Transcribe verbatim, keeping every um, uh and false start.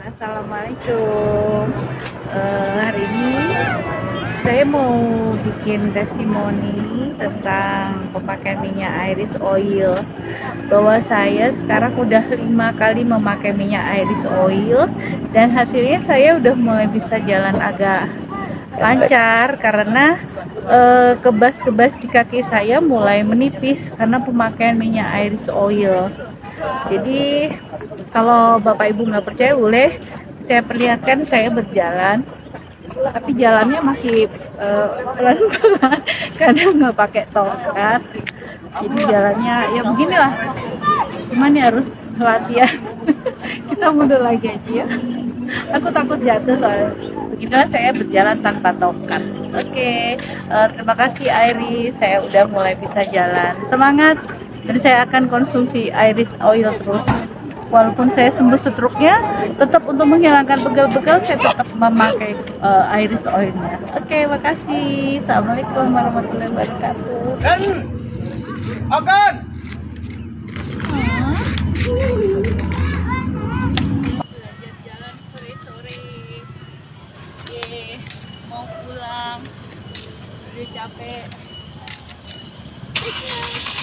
Assalamualaikum. Eh, hari ini saya mau bikin testimoni tentang pemakaian minyak iris oil. Bahwa saya sekarang udah lima kali memakai minyak iris oil dan hasilnya saya udah mulai bisa jalan agak lancar karena eh, kebas-kebas di kaki saya mulai menipis karena pemakaian minyak iris oil. Jadi kalau Bapak Ibu nggak percaya boleh saya perlihatkan saya berjalan, tapi jalannya masih pelan-pelan uh, karena nggak pakai tongkat. Jadi jalannya ya beginilah, cuman ya harus latihan. Kita mundur lagi aja ya. Aku takut jatuh soalnya. Beginilah saya berjalan tanpa tongkat. Oke, okay. uh, terima kasih Iris, saya udah mulai bisa jalan. Semangat! Jadi saya akan konsumsi iris oil terus. Walaupun saya sembuh stroke-nya, tetap untuk menghilangkan begal-begal saya tetap memakai uh, iris oilnya. Oke, okay, makasih. Assalamualaikum warahmatullahi wabarakatuh. Dan akan belajar jalan sore-sore. Ye, mau pulang. Udah capek.